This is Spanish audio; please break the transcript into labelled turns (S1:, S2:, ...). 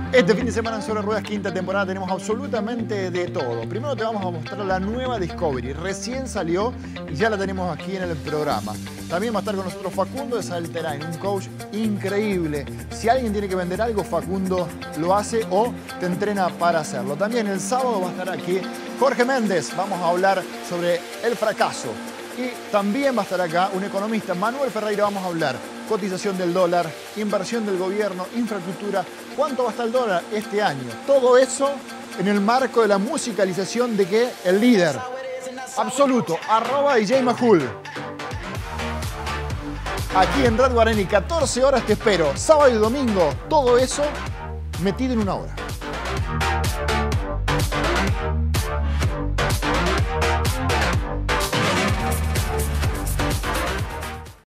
S1: Este fin de semana en Sobre Ruedas, quinta temporada, tenemos absolutamente de todo. Primero te vamos a mostrar la nueva Discovery. Recién salió y ya la tenemos aquí en el programa. También va a estar con nosotros Facundo de Salterain, un coach increíble. Si alguien tiene que vender algo, Facundo lo hace o te entrena para hacerlo. También el sábado va a estar aquí Jorge Méndez. Vamos a hablar sobre el fracaso. Y también va a estar acá un economista, Manuel Ferreira. Vamos a hablar cotización del dólar, inversión del gobierno, infraestructura, cuánto va a estar el dólar este año. Todo eso en el marco de la musicalización de que el líder absoluto, @DJ Majul. Aquí en Red Guarani, 14 horas te espero, sábado y domingo, todo eso metido en una hora.